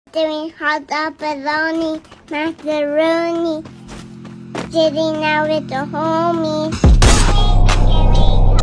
doing hot dog, bologna, macaroni, sitting out with the homies.